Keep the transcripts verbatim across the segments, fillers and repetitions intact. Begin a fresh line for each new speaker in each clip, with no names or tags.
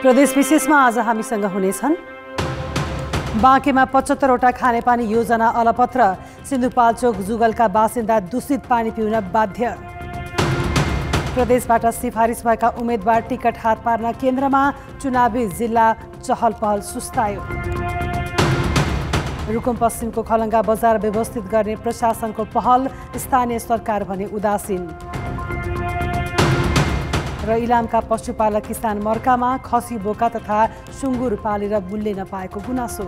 प्रदेश विशेषमा आज हामीसँग हुनेछन् बाँकेमा पचहत्तरवटा खानेपानी योजना अलपत्र, सिन्धुपाल्चोक जुगलका बासिन्दा दूषित पानी पिउन बाध्य। प्रदेशबाट सिफारिस भएका उम्मेदवार टिकट हात पार्न केन्द्रमा, चुनावी जिल्ला चहल पहल सुस्तायो। रुकुम पश्चिमको खलङ्गा बजार व्यवस्थित गर्ने प्रशासनको पहल, स्थानीय सरकार भने उदासीन। र इलामका पशुपालक किसान मर्कामा खसी बोका तथा सुँगुर पालेर बुल्ले नपाएको गुनासो।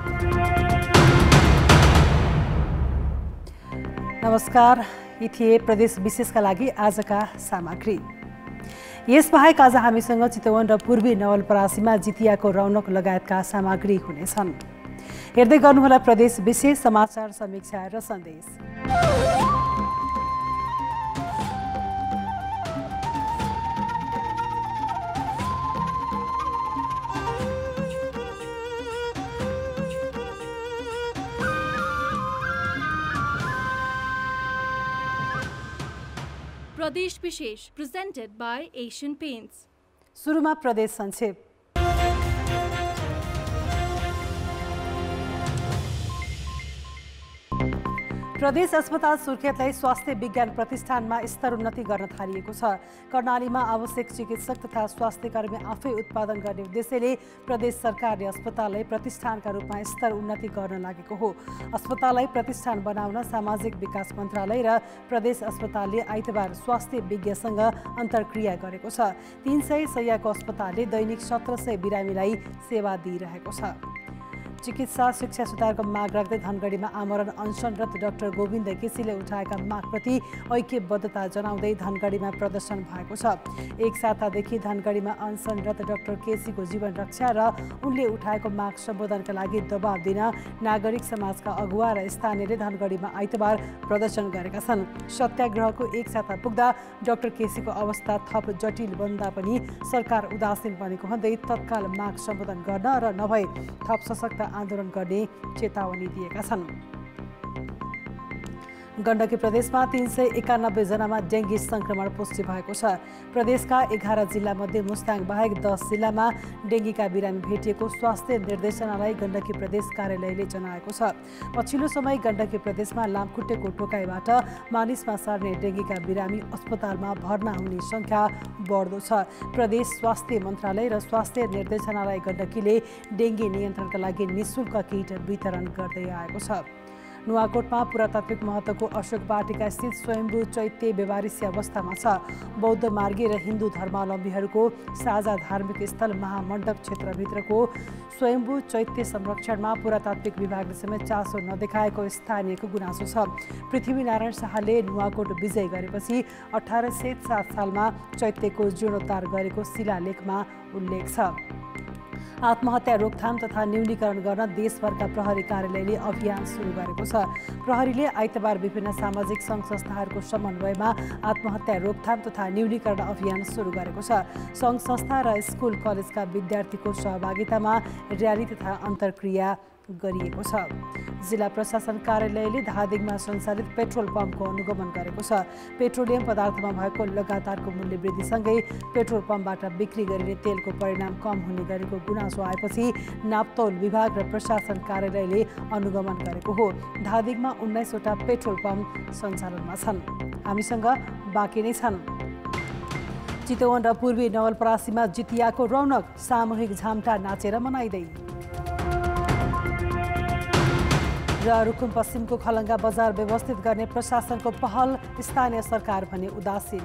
नमस्कार, यी थिए प्रदेश विशेषका लागि आजका सामग्री। यसबाहेक आज हामीसँग चितवन र पूर्वी नवलपरासीमा जितियाको रौनक लगायतका सामग्री हुनेछन्। हेर्दै गर्नुहोला प्रदेश विशेष समाचार समीक्षा र सन्देश।
प्रदेश विशेष प्रेजेंटेड बाय एशियन पेंट्स।
सुरुमा प्रदेश संक्षेप। प्रदेश अस्पताल सुर्खेतलाई स्वास्थ्य विज्ञान प्रतिष्ठानमा स्तरोन्नति गर्न थालिएको छ। कर्णालीमा आवश्यक चिकित्सक तथा स्वास्थ्य कर्मी आफै उत्पादन गर्ने उद्देश्यले प्रदेश सरकारले अस्पताललाई प्रतिष्ठानका रूपमा स्तर उन्नति गर्न लागेको हो। अस्पताललाई प्रतिष्ठान बनाउन सामाजिक विकास मन्त्रालय र प्रदेश अस्पतालले आइतबार स्वास्थ्य विज्ञसँग अन्तर्क्रिया गरेको छ। तीन सय शय्याको अस्पतालले दैनिक सत्र सय बिरामीलाई सेवा दिइरहेको छ। चिकित्सा शिक्षा सुधारको माग राख्दै धनगढीमा आमरण अनसनरत डाक्टर गोविन्द केसीले उठाएका मागप्रति ऐक्यबद्धता जनाउँदै धनगढीमा प्रदर्शन भएको छ। एक सातादेखि धनगढीमा अनसनरत डाक्टर केसीको जीवन रक्षा र उनले उठाएको माग सम्बोधनका लागि दबाब दिन नागरिक समाजका अगुवा र स्थानीयले धनगढीमा आइतबार प्रदर्शन गरेका छन्। सत्याग्रहको एक साता पुग्दा डाक्टर केसीको अवस्था थप जटिल बन्दा पनि सरकार उदासीन बनेको भन्दै तत्काल माग सम्बोधन गर्न र नभए थप सशक्त आन्दोलन गर्ने चेतावनी दिएका छन्। गण्डकी प्रदेशमा तीन सय एकानब्बे जनामा डेङ्गी संक्रमण पुष्टि भएको छ। प्रदेशका एघार जिल्ला मध्ये मुस्ताङ बाहेक दस जिल्लामा डेङ्गीका बिरामी भेटिएको स्वास्थ्य निर्देशनालय गण्डकी प्रदेश कार्यालयले जनाएको छ। पछिल्लो समय गण्डकी प्रदेशमा लामखुट्टेको टोकाइबाट मानिसमा सर्ने डेङ्गीका बिरामी अस्पतालमा भर्ना हुने संख्या बढ्दो छ। प्रदेश स्वास्थ्य मन्त्रालय र स्वास्थ्य निर्देशनालय गण्डकीले डेङ्गी नियन्त्रणका लागि निःशुल्क किट वितरण गर्दै आएको छ। नुवाकोटमा पुरातात्विक महत्त्वको अशोक वाटिका स्थित स्वयम्भू चैत्य व्यवहारिसी अवस्थामा छ। बौद्ध मार्गी र हिन्दू धर्मावलम्बीहरूको साझा धार्मिक स्थल महामण्डप क्षेत्रभित्रको स्वयम्भू चैत्य संरक्षणमा पुरातात्विक विभागले समेत चासो नदेखाएको स्थानीयको गुनासो छ। पृथ्वीनारायण शाहले नुवाकोट विजय गरेपछि अठार सय सात सालमा चैत्यको जीर्णोद्धार गरेको शिलालेखमा उल्लेख छ। आत्महत्या रोकथाम तथा न्यूनीकरण गर्न देशभरका प्रहरी कार्यालयले अभियान सुरु गरेको छ। प्रहरीले आइतबार विभिन्न सामाजिक सङ्घ संस्थाहरूको समन्वयमा आत्महत्या रोकथाम तथा न्यूनीकरण अभियान सुरु गरेको छ। सङ्घ संस्था र स्कुल कलेजका विद्यार्थीको सहभागितामा र्याली तथा अन्तर्क्रिया गरिएको छ। जिल्ला प्रशासन कार्यालयले धादिङमा सञ्चालित पेट्रोल पम्पको अनुगमन गरेको छ। पेट्रोलियम पदार्थमा भएको लगातारको मूल्य वृद्धिसँगै पेट्रोल पम्पबाट बिक्री गरिने तेलको परिणाम कम हुने गरेको गुनासो आएपछि नापतौल विभाग र प्रशासन कार्यालयले अनुगमन गरेको हो। धादिङमा उन्नाइसवटा पेट्रोल पम्प सञ्चालनमा छन्। हामीसँग बाँकी नै छन्। चितवन र पूर्वी नवलपरासीमा जितियाको रौनक, सामूहिक झामटा नाचेर मनाइँदै। र रुकुम पश्चिमको खलङ्गा बजार व्यवस्थित गर्ने प्रशासनको पहल, स्थानीय सरकार भने उदासीन।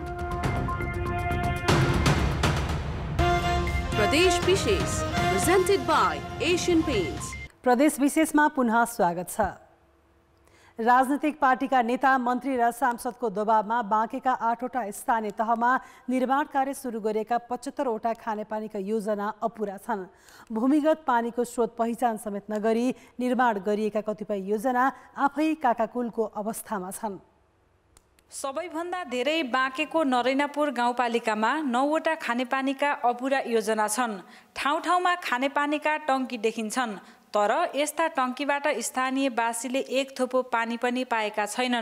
प्रदेश विशेष प्रेजेंटेड बाय एशियन पेंट्स।
प्रदेश विशेषमा पुनः स्वागत छ। राजनीतिक पार्टीका नेता, मन्त्री र सांसदको दबावमा बाँकेका आठवटा स्थानीय तहमा निर्माण कार्य सुरु गरिएका पचहत्तरवटा खानेपानीका योजना अपुरा छन्। भूमिगत पानीको स्रोत पहिचान समेत नगरी निर्माण गरिएका कतिपय योजना आफै काकाकुलको अवस्थामा छन्।
सबैभन्दा धेरै बाँकेको नरैनापुर गाउँपालिकामा नौवटा खानेपानीका अपुरा योजना छन्। ठाउँ ठाउँमा खानेपानीका टङ्की देखिन्छन्, तर यस्ता टङ्कीबाट स्थानीयवासीले एक थोपो पानी पनि पाएका छैनन्।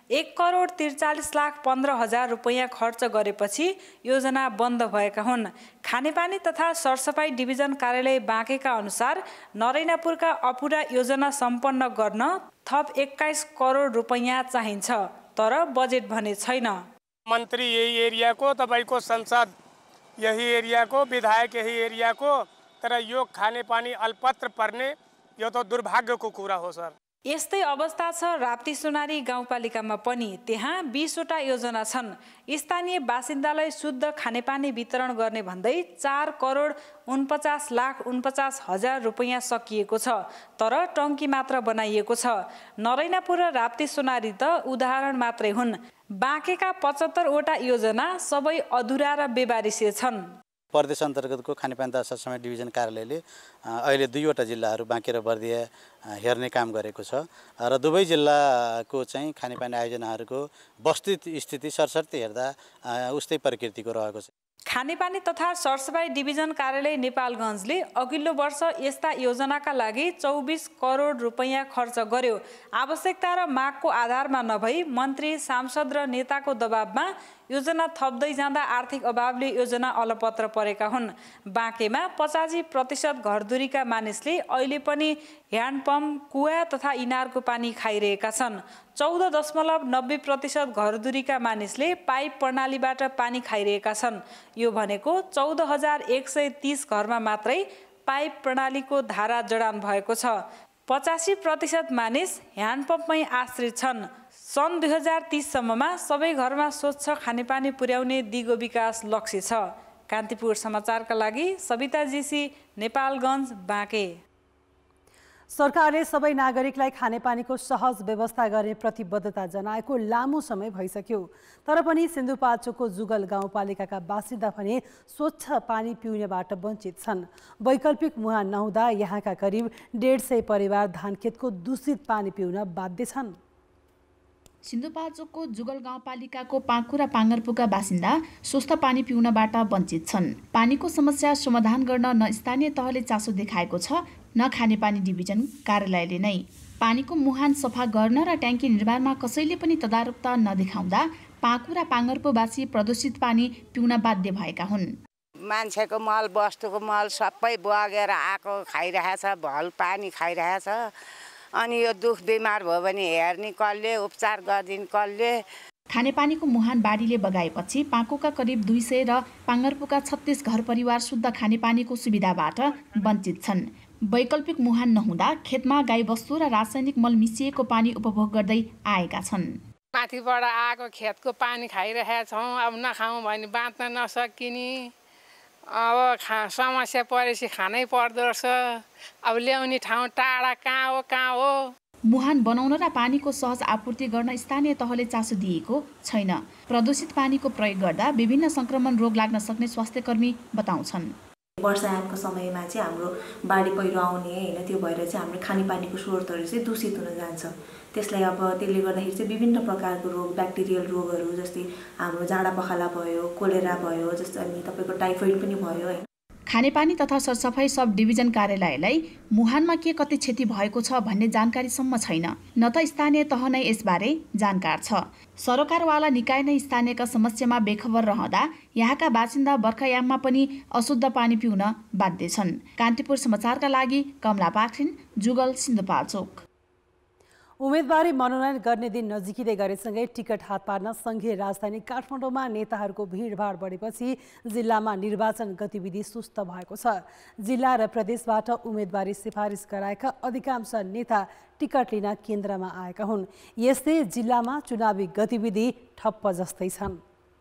एक करोड त्रिचालिस लाख पन्ध्र हजार रुपियाँ खर्च गरेपछि योजना बन्द भएका हुन्। खानेपानी तथा सरसफाई डिभिजन कार्यालय बाँकेका अनुसार नरैनापुरका अपुरा योजना सम्पन्न गर्न थप एक्काइस करोड रुपियाँ चाहिन्छ, तर बजेट भने छैन।
मन्त्री यही एरियाको, तपाईँको संसद यही एरियाको, विधायक यही एरियाको, तर यो खानेपानी अल्पत्र पर्ने यो त दुर्भाग्यको कुरा हो सर।
यस्तै अवस्था छ राप्ती सोनारी गाउँपालिकामा पनि। त्यहाँ बीसवटा योजना छन्। स्थानीय बासिन्दालाई शुद्ध खानेपानी वितरण गर्ने भन्दै चार करोड उनपचास लाख उनपचास हजार रुपियाँ सकिएको छ, तर टङ्की मात्र बनाइएको छ। नरैनापुर र राप्ती सोनारी त उदाहरण मात्रै हुन्। बाँकेका पचहत्तरवटा योजना सबै अधुरा र बेबारिसे छन्।
प्रदेश अन्तर्गतको खानेपानी तथा सरसफाई डिभिजन कार्यालयले अहिले दुईवटा जिल्लाहरू बाँके र बर्दिया हेर्ने काम गरेको छ र दुवै जिल्लाको चाहिँ खानेपानी आयोजनाहरूको वस्तुत स्थिति सरसर्ती हेर्दा उस्तै प्रकृतिको रहेको छ।
खानेपानी तथा सरसफाई डिभिजन कार्यालय नेपालगञ्जले अघिल्लो वर्ष यस्ता योजनाका लागि चौबिस करोड रुपियाँ खर्च गर्यो। आवश्यकता र मागको आधारमा नभई मन्त्री, सांसद र नेताको दबावमा योजना थप्दै जाँदा आर्थिक अभावले योजना अलपत्र परेका हुन्। बाँकेमा पचासी प्रतिशत घरधुरीका मानिसले अहिले पनि ह्यान्डपम्प, कुवा तथा इनारको पानी खाइरहेका छन्। चौध दशमलव नब्बे प्रतिशत घरधुरीका मानिसले पाइप प्रणालीबाट पानी खाइरहेका छन्। यो भनेको चौध हजार एक सय तीस घरमा मात्रै पाइप प्रणालीको धारा जडान भएको छ। पचासी प्रतिशत मानिस ह्यान्डपम्पमै आश्रित छन्। सन् दुई हजार तीससम्ममा सबै घरमा स्वच्छ खानेपानी पुर्याउने दिगो विकास लक्ष्य छ। कान्तिपुर समाचारका लागि सविता जीसी, नेपालगञ्ज, बाँके।
सरकारले सबै नागरिकलाई खानेपानीको सहज व्यवस्था गर्ने प्रतिबद्धता जनाएको लामो समय भइसक्यो, तर पनि सिन्धुपाल्चोकको जुगल गाउँपालिकाका बासिन्दा भने स्वच्छ पानी पिउनेबाट वञ्चित छन्। वैकल्पिक मुहान नहुँदा यहाँका करिब डेढ सय परिवार धानखेतको दूषित पानी पिउन बाध्य छन्।
सिन्धुपाल्चोकको जुगल गाउँपालिकाको पाँकुरा पाङ्गरपुका बासिन्दा स्वस्थ पानी पिउनबाट वञ्चित छन्। पानीको समस्या समाधान गर्न न स्थानीय तहले चासो देखाएको छ, न खानेपानी डिभिजन कार्यालयले नै। पानीको मुहान सफा गर्न र ट्याङ्की निर्माणमा कसैले पनि तदारुकता नदेखाउँदा पाँकुरा पाङ्गरपुवासी प्रदूषित पानी पिउन बाध्य भएका हुन्।
मान्छेको मल, वस्तुको मल सबै बगेर आएको खाइरहेछ, भल पानी खाइरहेछ। अनि यो दुख बिमार भयो भने हेर्ने कसले, उपचार गरिदिने कसले।
खानेपानीको मुहान बाढीले बगाएपछि पाँकुका करिब दुई सय र पाङ्गरपुका छत्तीस घर परिवार शुद्ध खानेपानीको सुविधाबाट वञ्चित छन्। वैकल्पिक मुहान नहुँदा खेतमा गाईबस्तु र रासायनिक मल मिसिएको पानी उपभोग गर्दै आएका छन्।
माथिबाट आएको खेतको पानी खाइरहेका छौँ। अब नखाउँ भने बाँच्न नसकिने, अब खा समस्या परेपछि खानै पर्दो रहेछ। अब ल्याउने ठाउँ टाढा कहाँ हो कहाँ हो।
मुहान बनाउन र पानीको सहज आपूर्ति गर्न स्थानीय तहले चासो दिएको छैन। प्रदूषित पानीको प्रयोग गर्दा विभिन्न संक्रमण रोग लाग्न सक्ने स्वास्थ्यकर्मी बताउँछन्।
वर्षायामको समयमा चाहिँ हाम्रो बाढी पहिरो आउने होइन, त्यो भएर चाहिँ हाम्रो खानेपानीको स्रोतहरू चाहिँ दूषित हुन जान्छ। त्यसलाई अब त्यसले गर्दाखेरि चाहिँ विभिन्न प्रकारको रोग, ब्याक्टेरियल रोगहरू जस्तै हाम्रो झाडा पखाला भयो, कोलेरा भयो, जस्तो अनि तपाईँको टाइफोइड पनि भयो होइन।
खानेपानी तथा सरसफाई सब डिभिजन कार्यालयलाई मुहानमा के कति क्षति भएको छ भन्ने जानकारीसम्म छैन, न त स्थानीय तह नै यसबारे जानकार छ। सरकारवाला निकाय नै स्थानीयका समस्यामा बेखबर रहँदा यहाँका बासिन्दा बर्खायाममा पनि अशुद्ध पानी पिउन बाध्य छन्। कान्तिपुर समाचारका लागि कमला पाखरिन, जुगल, सिन्धुपाल्चोक।
उम्मेदवारी मनोनयन गर्ने दिन नजिकिँदै गरेसँगै टिकट हात पार्न सङ्घीय राजधानी काठमाडौँमा नेताहरूको भिडभाड बढेपछि जिल्लामा निर्वाचन गतिविधि सुस्त भएको छ। जिल्ला र प्रदेशबाट उम्मेदवारी सिफारिस गराएका अधिकांश नेता टिकट लिन केन्द्रमा आएका हुन्। यस्तै जिल्लामा चुनावी गतिविधि ठप्प जस्तै छन्।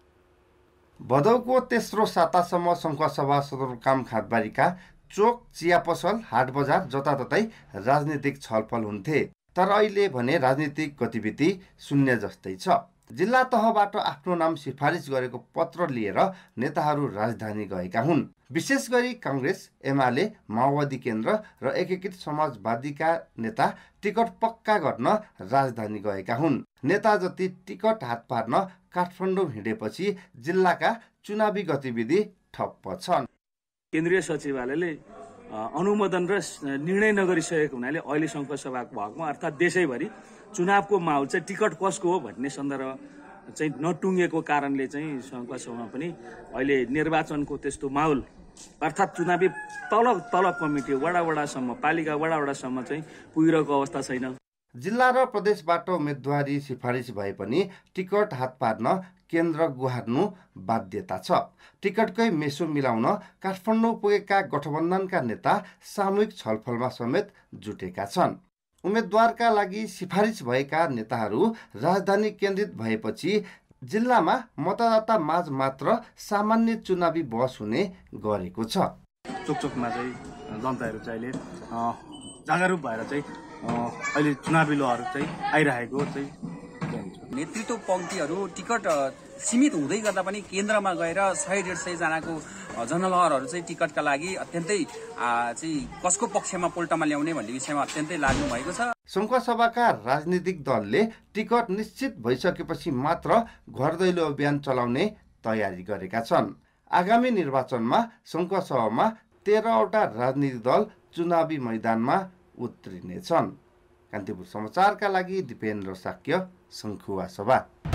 भदौको तेस्रो सातासम्म सङ्घसभा सदरमुकाम खादबारीका चोक, चिया पसल, हाट बजार जताततै राजनीतिक छलफल हुन्थे, तर अहिले भने राजनीतिक गतिविधि शून्य जस्तै छ। जिल्ला तहबाट आफ्नो नाम सिफारिस गरेको पत्र लिएर नेताहरू राजधानी गएका हुन्। विशेष गरी काङ्ग्रेस, एमाले, माओवादी केन्द्र र एकीकृत समाजवादीका नेता टिकट पक्का गर्न राजधानी गएका हुन्। नेता जति टिकट हात पार्न काठमाडौँ हिँडेपछि जिल्लाका चुनावी गतिविधि ठप्प छन्।
केन्द्रीय सचिवालयले अनुमोदन र निर्णय नगरिसकेको हुनाले अहिले सङ्घसभाको भागमा अर्थात् देशैभरि चुनावको माहौल चाहिँ टिकट कसको हो भन्ने सन्दर्भ चाहिँ नटुङ्गेको कारणले चाहिँ सङ्घसभामा पनि अहिले निर्वाचनको त्यस्तो माहौल अर्थात् चुनावी तल तल कमिटी वडा वडासम्म पालिका वडा वडासम्म चाहिँ पुगिरहेको अवस्था छैन।
जिल्ला र प्रदेशबाट उम्मेदवारी सिफारिस भए पनि टिकट हात पार्न केन्द्र गुहार्नु बाध्यता छ। टिकटकै मेसो मिलाउन काठमाडौँ पुगेका गठबन्धनका नेता सामूहिक छलफलमा समेत जुटेका छन्। उम्मेदवारका लागि सिफारिस भएका नेताहरू राजधानी केन्द्रित भएपछि जिल्लामा मतदाता माझ मात्र सामान्य चुनावी बहस हुने गरेको छ।
चोकचोकमा चाहिँ जनताहरू चाहिँ अहिले जागरुक भएर चाहिँ अहिले चुनावी लहर चाहिँ आइरहेको चाहिँ
नेतृत्व पङ्क्तिहरू टिकट सीमित हुँदै गर्दा पनि केन्द्रमा गएर सय डेढ सय जनाको जनलहरहरू चाहिँ टिकटका लागि अत्यन्तै चाहिँ कसको पक्षमा पोल्टामा ल्याउने भन्ने विषयमा अत्यन्तै लाग्नु भएको छ।
सङ्घसभाका राजनीतिक दलले टिकट निश्चित भइसकेपछि मात्र घर दैलो अभियान चलाउने तयारी गरेका छन्। आगामी निर्वाचनमा सङ्घसभामा तेह्रवटा राजनीतिक दल चुनावी मैदानमा उत्रिनेछन्। कान्तिपुर समाचारका लागि दिपेन्द्र साक्य, सङ्खुवा सभा।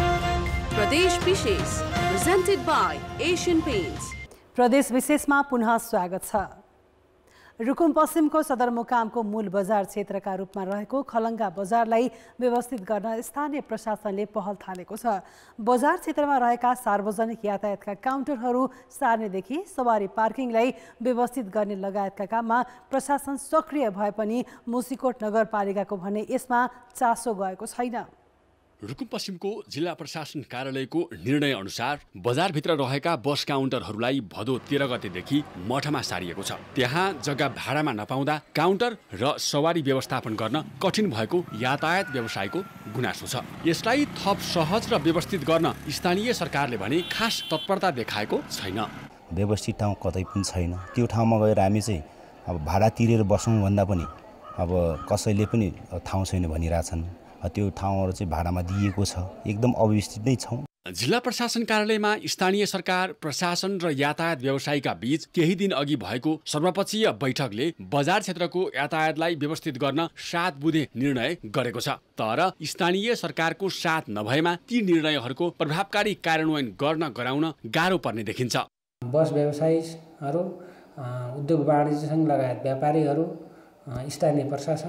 प्रदेश विशेष प्रेजेन्टेड बाय एशियन पेन्ट्स।
प्रदेश विशेषमा पुनः स्वागत छ। रुकुम पश्चिमको सदरमुकामको मूल बजार क्षेत्रका रूपमा रहेको खलङ्गा बजारलाई व्यवस्थित गर्न स्थानीय प्रशासनले पहल थालेको छ। बजार क्षेत्रमा रहेका सार्वजनिक यातायातका काउन्टरहरू सार्नेदेखि सवारी पार्किङलाई व्यवस्थित गर्ने लगायतका काममा प्रशासन सक्रिय भए पनि मुसिकोट नगरपालिकाको भने यसमा चासो गएको छैन।
रुकुम पश्चिमको जिल्ला प्रशासन कार्यालयको निर्णय अनुसार बजारभित्र रहेका बस काउन्टरहरूलाई भदौ तेह्र गतेदेखि मठमा सारिएको छ। त्यहाँ जग्गा भाडामा नपाउँदा काउन्टर र सवारी व्यवस्थापन गर्न कठिन भएको यातायात व्यवसायको गुनासो छ। यसलाई थप सहज र व्यवस्थित गर्न स्थानीय सरकारले भने खास तत्परता देखाएको छैन।
व्यवस्थित ठाउँ कतै पनि छैन। त्यो ठाउँमा गएर हामी चाहिँ अब भाडा तिरेर बसौँ भन्दा पनि अब कसैले पनि ठाउँ छैन भनिरहेछन्। त्यो ठाउँहरू चाहिँ भाडामा दिएको छ, एकदम अव्यवस्थित नै छौँ।
जिल्ला प्रशासन कार्यालयमा स्थानीय सरकार, प्रशासन र यातायात व्यवसायीका बीच केही दिन अघि भएको सर्वपक्षीय बैठकले बजार क्षेत्रको यातायातलाई व्यवस्थित गर्न सात बुँदे निर्णय गरेको छ। तर स्थानीय सरकारको साथ नभएमा ती निर्णयहरूको प्रभावकारी कार्यान्वयन गर्न गराउन गाह्रो पर्ने देखिन्छ।
बस व्यवसायीहरू, उद्योग वाणिज्य सङ्घ लगायत व्यापारीहरू, स्थानीय प्रशासन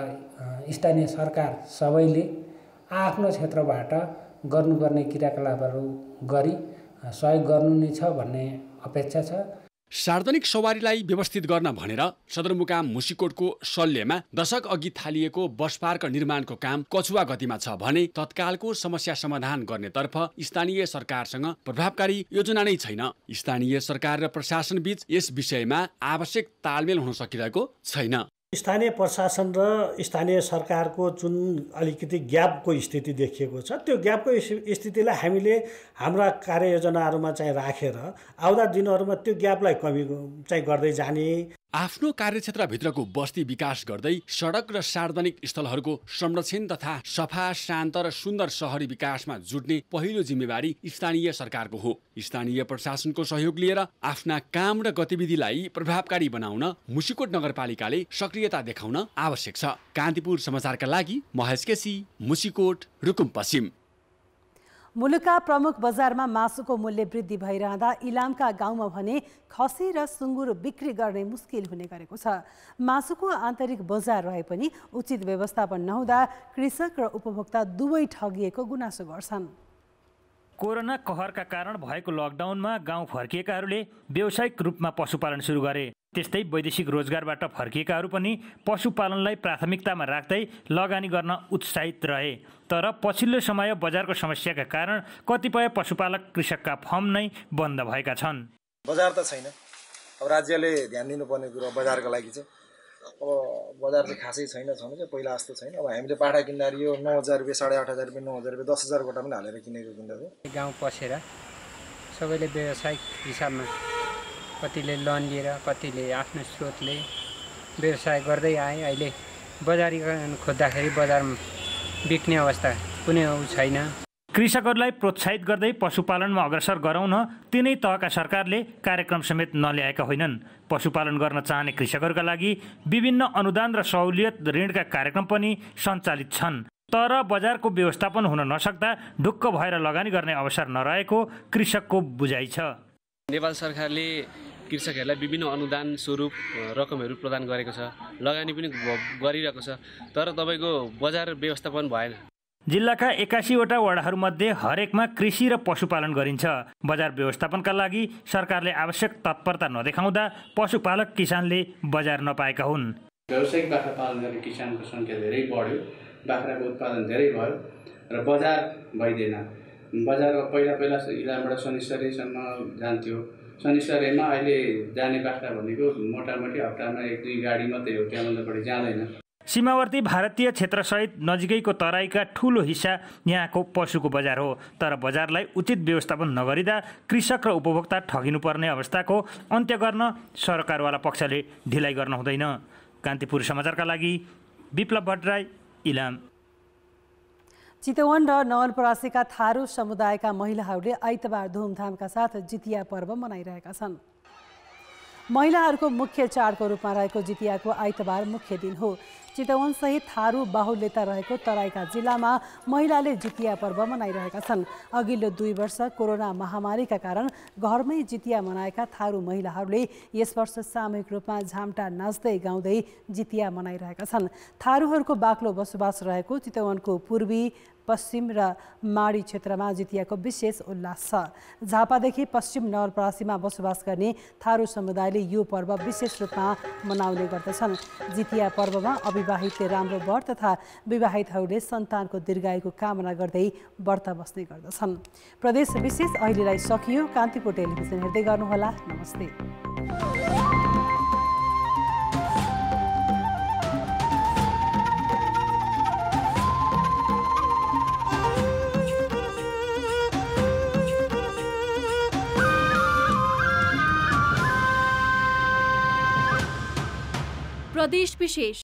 र स्थानीय सरकार सबैले आफ्नो क्षेत्रबाट गर्नुपर्ने क्रियाकलापहरू गरी सहयोग गर्नु नै छ भन्ने अपेक्षा छ।
सार्वजनिक सवारीलाई व्यवस्थित गर्न भनेर सदरमुकाम मुसिकोटको सल्यमा दशक अघि थालिएको बस पार्क निर्माणको काम कछुवा गतिमा छ भने तत्कालको समस्या समाधान गर्नेतर्फ स्थानीय सरकारसँग प्रभावकारी योजना नै छैन। स्थानीय सरकार र प्रशासन बीच यस विषयमा आवश्यक तालमेल हुन सकिरहेको छैन।
स्थानीय प्रशासन र स्थानीय सरकारको जुन अलिकति ग्यापको स्थिति देखिएको छ, त्यो ग्यापको स्थितिलाई हामीले हाम्रा कार्ययोजनाहरूमा चाहिँ राखेर आउँदा दिनहरूमा त्यो ग्यापलाई कमी चाहिँ गर्दै जाने।
आफ्नो कार्यक्षेत्रभित्रको बस्ती विकास गर्दै सडक र सार्वजनिक स्थलहरूको संरक्षण तथा सफा, शान्त र सुन्दर शहरी विकासमा जुट्ने पहिलो जिम्मेवारी स्थानीय सरकारको हो। स्थानीय प्रशासनको सहयोग लिएर आफ्ना काम र गतिविधिलाई प्रभावकारी बनाउन मुसिकोट नगरपालिकाले सक्रियता देखाउन आवश्यक छ। कान्तिपुर समाचारका लागि महेश केसी, मुसिकोट, रुकुम पश्चिम।
मुलुकका प्रमुख बजारमा मासुको मूल्य वृद्धि भइरहँदा इलामका गाउँमा भने खसी र सुँगुर बिक्री गर्ने मुस्किल हुने गरेको छ। मासुको आन्तरिक बजार रहे पनि उचित व्यवस्थापन नहुँदा कृषक र उपभोक्ता दुवै ठगिएको गुनासो गर्छन्।
कोरोना कहरका कारण भएको लकडाउनमा गाउँ फर्किएकाहरूले व्यावसायिक रूपमा पशुपालन सुरु गरे। त्यस्तै वैदेशिक रोजगारबाट फर्किएकाहरू पनि पशुपालनलाई प्राथमिकतामा राख्दै लगानी गर्न उत्साहित रहे। तर पछिल्लो समय बजारको समस्याका कारण कतिपय पशुपालक कृषकका फर्म नै बन्द भएका छन्।
बजार त छैन। अब राज्यले ध्यान दिनुपर्ने कुरो बजारको लागि चाहिँ अब बजार चाहिँ खासै छैन, छनु चाहिँ पहिला जस्तो छैन। अब हामीले पाठा किन्दाखेरि यो नौ हजार रुपियाँ, साढे आठ हजार रुपियाँ, नौ हजार रुपियाँ, दस हजार गोटा पनि हालेर किनेको किन्दा
गाउँ पसेर सबैले व्यावसायिक हिसाबमा कतिले लोन लिएर कतिले आफ्नो स्रोतले व्यवसाय गर्दै आए। अहिले बजारीकरण खोज्दाखेरि बजारमा बिक्ने अवस्था कुनै छैन।
कृषकहरूलाई प्रोत्साहित गर्दै पशुपालनमा अग्रसर गराउन तिनै तहका सरकारले कार्यक्रम समेत नल्याएका होइनन्। पशुपालन गर्न चाहने कृषकहरूका लागि विभिन्न अनुदान र सहुलियत ऋणका कार्यक्रम पनि सञ्चालित छन्। तर बजारको व्यवस्थापन हुन नसक्दा ढुक्क भएर लगानी गर्ने अवसर नरहेको कृषकको बुझाइ छ।
नेपाल सरकारले कृषकहरूलाई विभिन्न अनुदान स्वरूप रकमहरू प्रदान गरेको छ, लगानी पनि गरिरहेको छ, तर तपाईँको बजार व्यवस्थापन भएन।
जिल्लाका एकासीवटा वडाहरूमध्ये हरेकमा कृषि र पशुपालन गरिन्छ। बजार व्यवस्थापनका लागि सरकारले आवश्यक तत्परता नदेखाउँदा पशुपालक किसानले बजार नपाएका हुन्।
व्यावसायिक बाख्रा पालन गर्ने किसानको सङ्ख्या धेरै बढ्यो, बाख्राको उत्पादन धेरै भयो र बजार भइदिएन। बजार पहिला पहिला इलामबाट शनिश्चरीसम्म जान्थ्यो, शनिश्चरीमा अहिले जाने बाख्रा भनेको मोटामोटी हप्तामा एक दुई गाडी मात्रै हो, त्यहाँभन्दा बढी जाँदैन।
सीमावर्ती भारतीय क्षेत्रसहित नजिकैको तराईका ठूलो हिस्सा यहाँको पशुको बजार हो, तर बजारलाई उचित व्यवस्थापन नगरिँदा कृषक र उपभोक्ता ठगिनुपर्ने अवस्थाको अन्त्य गर्न सरकारवाला पक्षले ढिलाइ गर्न हुँदैन। कान्तिपुर समाचारका लागि विप्लव भट्टराई, इलाम।
चितवन र नवलपरासीका थारू समुदायका महिलाहरूले आइतबार धुमधामका साथ जितिया पर्व मनाइरहेका छन्। महिलाहरूको मुख्य चाडको रूपमा रहेको जितियाको आइतबार मुख्य दिन हो। चितवन सहित थारू बाहुल्यता रहेको तराईका जिल्लामा महिलाले जितिया पर्व मनाइरहेका छन्। अघिल्लो दुई वर्ष कोरोना महामारीका कारण घरमै जितिया मनाएका थारू महिलाहरूले यस वर्ष सामूहिक रूपमा झाम्टा नाच्दै गाउँदै जितिया मनाइरहेका छन्। थारूहरूको बाक्लो बसोबास रहेको चितवनको पूर्वी, पश्चिम र माडी क्षेत्रमा जितियाको विशेष उल्लास छ। झापादेखि पश्चिम नवलपरासीमा बसोबास गर्ने थारू समुदायले यो पर्व विशेष रूपमा मनाउने गर्दछन्। जितिया पर्वमा अविवाहितले राम्रो वर तथा विवाहितहरूले सन्तानको दीर्घायुको कामना गर्दै व्रत बस्ने गर्दछन्। प्रदेश विशेष अहिलेलाई सकियो। कान्तिपुर टेलिभिजन हेर्दै गर्नुहोला। नमस्ते।
प्रदेश विशेष